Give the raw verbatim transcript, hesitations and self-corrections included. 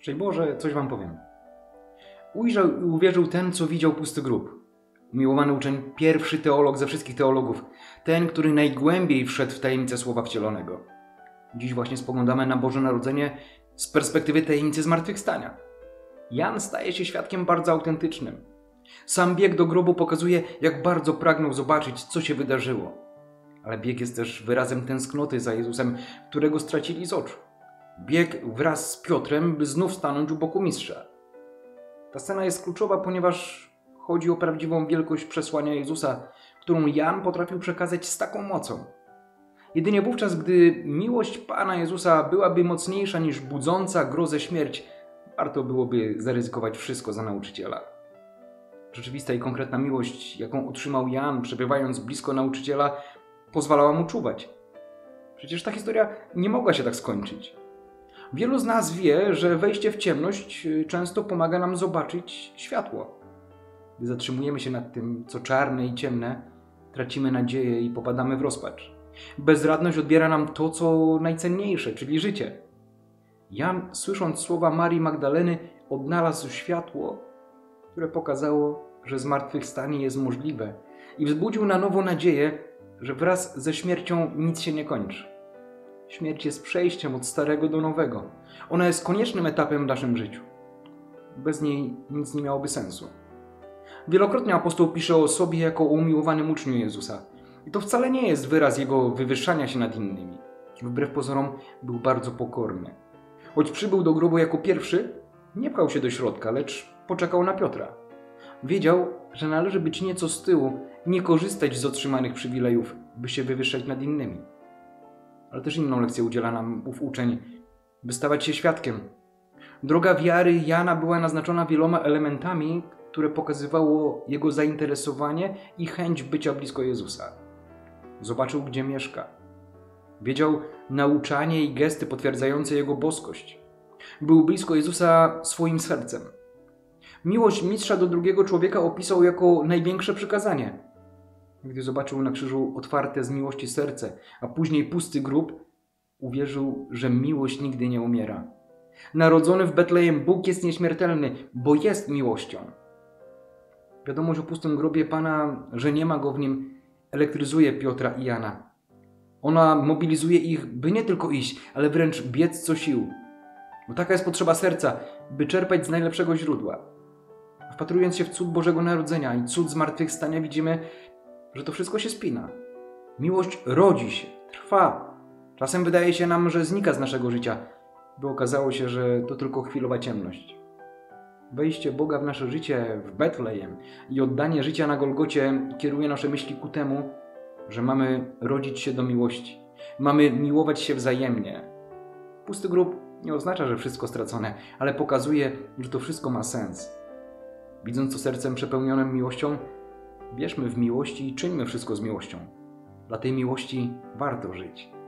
Szczęść Boże, coś wam powiem. Ujrzał i uwierzył ten, co widział pusty grób. Umiłowany uczeń, pierwszy teolog ze wszystkich teologów. Ten, który najgłębiej wszedł w tajemnicę Słowa Wcielonego. Dziś właśnie spoglądamy na Boże Narodzenie z perspektywy tajemnicy zmartwychwstania. Jan staje się świadkiem bardzo autentycznym. Sam bieg do grobu pokazuje, jak bardzo pragnął zobaczyć, co się wydarzyło. Ale bieg jest też wyrazem tęsknoty za Jezusem, którego stracili z oczu. Bieg wraz z Piotrem, by znów stanąć u boku mistrza. Ta scena jest kluczowa, ponieważ chodzi o prawdziwą wielkość przesłania Jezusa, którą Jan potrafił przekazać z taką mocą. Jedynie wówczas, gdy miłość Pana Jezusa byłaby mocniejsza niż budząca grozę śmierć, warto byłoby zaryzykować wszystko za nauczyciela. Rzeczywista i konkretna miłość, jaką otrzymał Jan, przebywając blisko nauczyciela, pozwalała mu czuwać. Przecież ta historia nie mogła się tak skończyć. Wielu z nas wie, że wejście w ciemność często pomaga nam zobaczyć światło. Gdy zatrzymujemy się nad tym, co czarne i ciemne, tracimy nadzieję i popadamy w rozpacz. Bezradność odbiera nam to, co najcenniejsze, czyli życie. Jan, słysząc słowa Marii Magdaleny, odnalazł światło, które pokazało, że zmartwychwstanie jest możliwe i wzbudził na nowo nadzieję, że wraz ze śmiercią nic się nie kończy. Śmierć jest przejściem od starego do nowego. Ona jest koniecznym etapem w naszym życiu. Bez niej nic nie miałoby sensu. Wielokrotnie apostoł pisze o sobie jako o umiłowanym uczniu Jezusa. I to wcale nie jest wyraz jego wywyższania się nad innymi. Wbrew pozorom był bardzo pokorny. Choć przybył do grobu jako pierwszy, nie pchał się do środka, lecz poczekał na Piotra. Wiedział, że należy być nieco z tyłu, nie korzystać z otrzymanych przywilejów, by się wywyższać nad innymi. Ale też inną lekcję udziela nam ów uczeń, by stawać się świadkiem. Droga wiary Jana była naznaczona wieloma elementami, które pokazywało jego zainteresowanie i chęć bycia blisko Jezusa. Zobaczył, gdzie mieszka. Wiedział nauczanie i gesty potwierdzające jego boskość. Był blisko Jezusa swoim sercem. Miłość mistrza do drugiego człowieka opisał jako największe przykazanie. Gdy zobaczył na krzyżu otwarte z miłości serce, a później pusty grób, uwierzył, że miłość nigdy nie umiera. Narodzony w Betlejem Bóg jest nieśmiertelny, bo jest miłością. Wiadomość o pustym grobie Pana, że nie ma go w nim, elektryzuje Piotra i Jana. Ona mobilizuje ich, by nie tylko iść, ale wręcz biec co sił. Bo taka jest potrzeba serca, by czerpać z najlepszego źródła. Wpatrując się w cud Bożego Narodzenia i cud zmartwychwstania, widzimy, że to wszystko się spina. Miłość rodzi się, trwa. Czasem wydaje się nam, że znika z naszego życia, by okazało się, że to tylko chwilowa ciemność. Wejście Boga w nasze życie w Betlejem i oddanie życia na Golgocie kieruje nasze myśli ku temu, że mamy rodzić się do miłości. Mamy miłować się wzajemnie. Pusty grób nie oznacza, że wszystko stracone, ale pokazuje, że to wszystko ma sens. Widząc to sercem przepełnionym miłością, wierzmy w miłość i czyńmy wszystko z miłością. Dla tej miłości warto żyć.